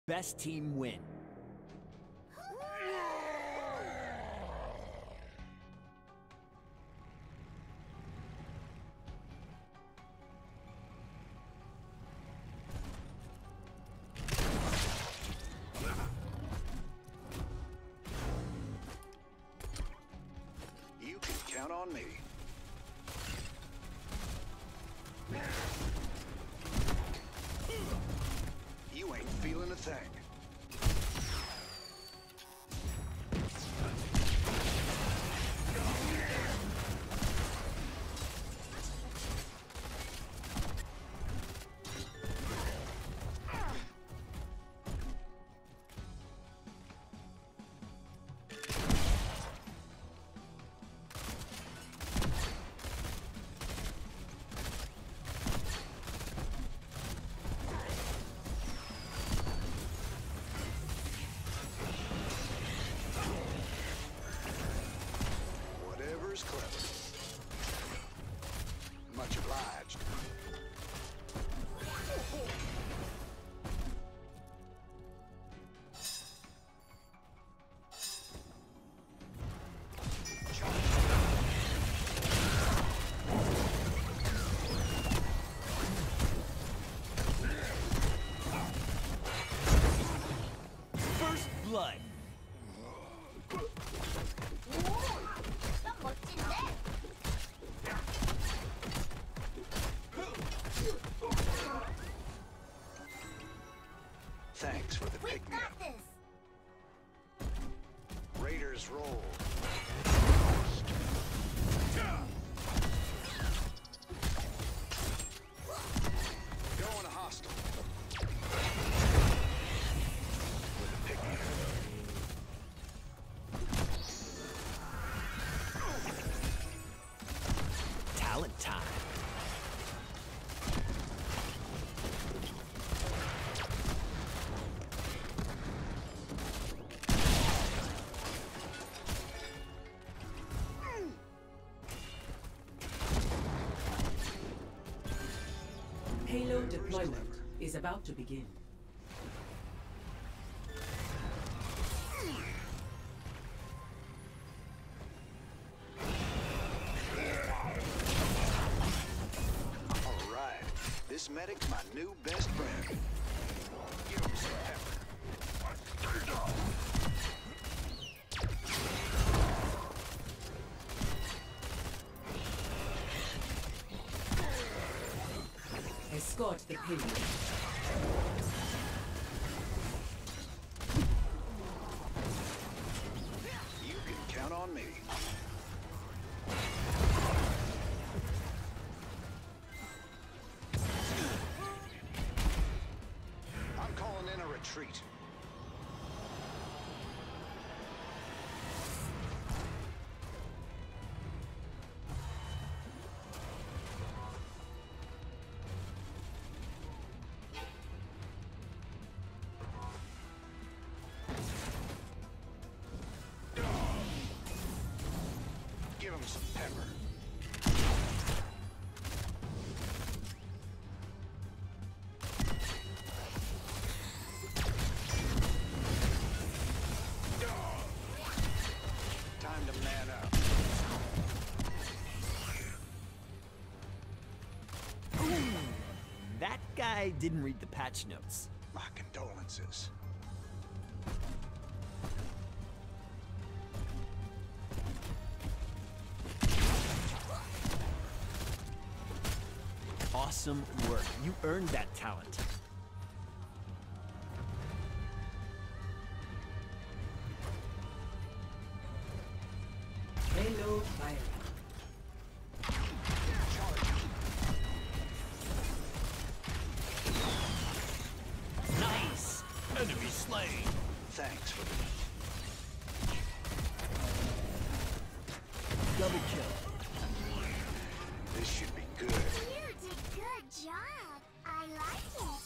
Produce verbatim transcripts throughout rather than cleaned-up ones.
Best team win. You can count on me. You ain't feeling a thing. Clever. Much obliged. First blood. Thanks for the pick-me-up. Raiders roll. Going to hostile. With a pick-me-up. Talent time. Payload deployment is about to begin. All right, this medic's my new best friend. Give him some pepper. Escort the payload. You can count on me. I'm calling in a retreat. Give him some pepper. Time to man up. That guy didn't read the patch notes. My condolences. Awesome work. You earned that talent. Payload fire. Nice! Enemy slain. Thanks for the Double kill. This should be good. You did good job. I like it.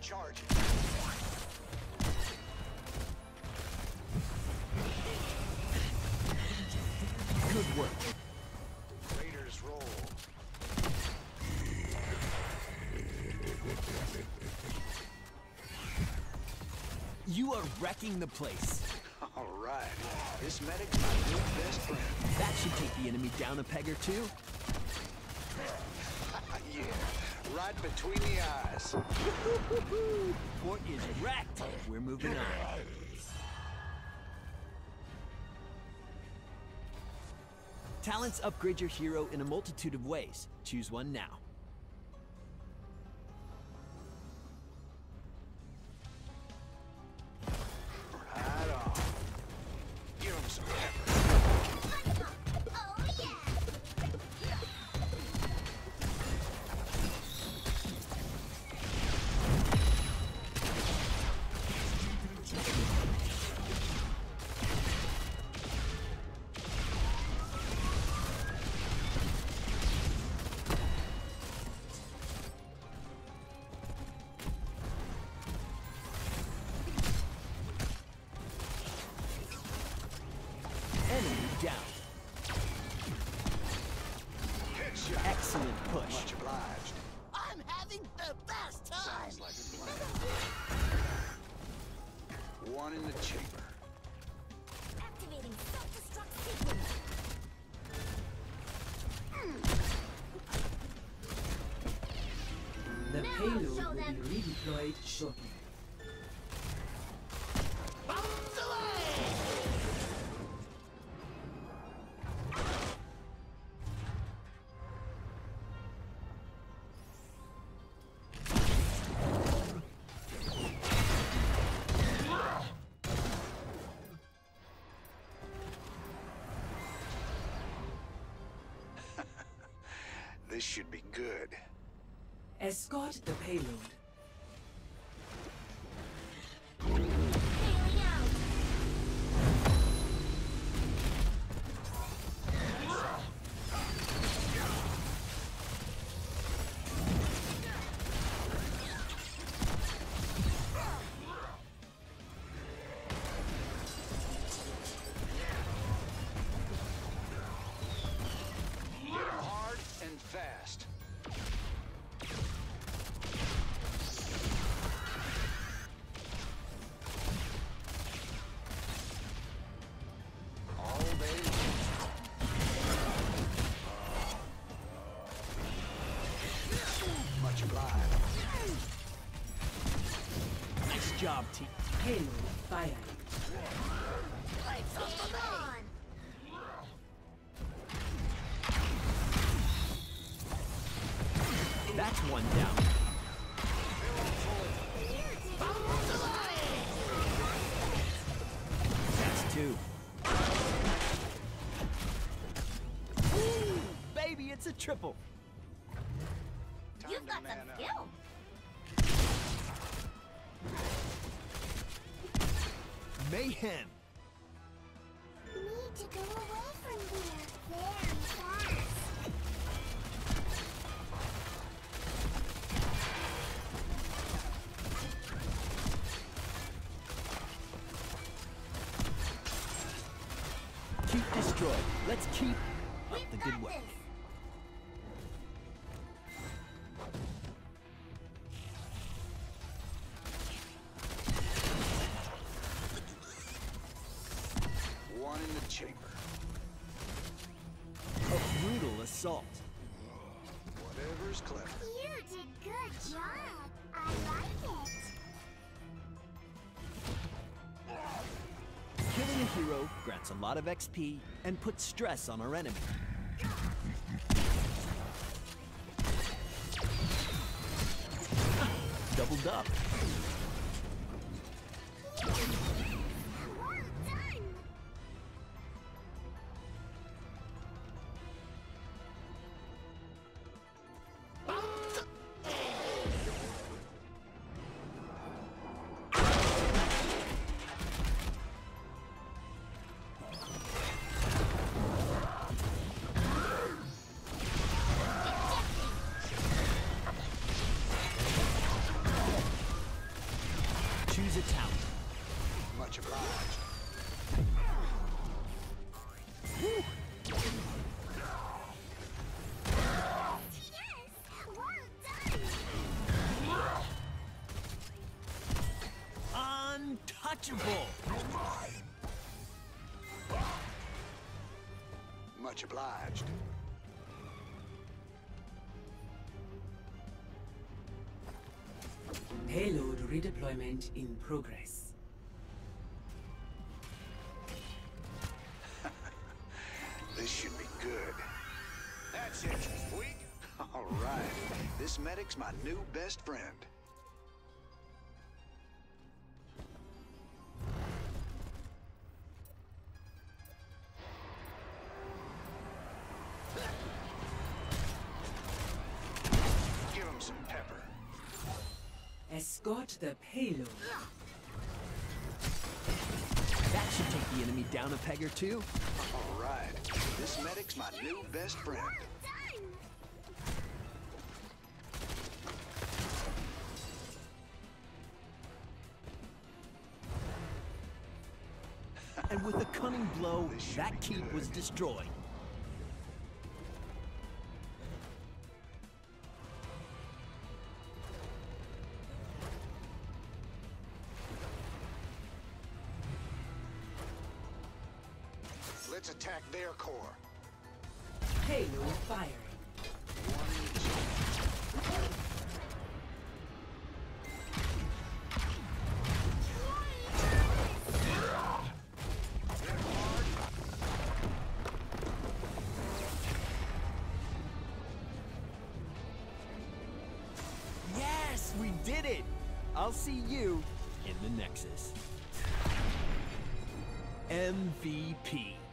Charge. Good work. Raiders roll. You are wrecking the place. All right. This medic's my new best friend. That should take the enemy down a peg or two. Yeah, right between the eyes. Fort is wrecked. We're moving on. Talents upgrade your hero in a multitude of ways. Choose one now. Right on. Give him some pepper. Oh yeah! Enemy down. Headshot. Excellent push. Much obliged. I'm having the best time! Sounds like a plan. One in the chamber. Activating self-destruct sequence. The Now payload show will them. be redeployed shortly. Bombs away! This should be good. Escort the payload. Bailing out. Hard and fast. All day long. Much obliged. Nice job, team. Payload fired. Game on. That's one down. That's two. Ooh, baby, it's a triple. Time You've to got man some up. skill. Mayhem. Need to go away from here very fast. Keep destroyed. Let's keep up We've the good got work. this. One in the chamber. A brutal assault. Whatever's clever. You did good job. I like it. Killing a hero grants a lot of X P and puts stress on our enemy. Doubled up. Well done. Unwatchable! Much obliged. Payload redeployment in progress. This should be good. That's it, weak. All right. This medic's my new best friend. Give him some pepper. Escort the payload. That should take the enemy down a peg or two. All right. This medic's my new best friend. Done! And with a cunning blow, This should that be keep good. was destroyed. Let's attack their core. Payload firing. Yes, we did it! I'll see you in the Nexus. M V P.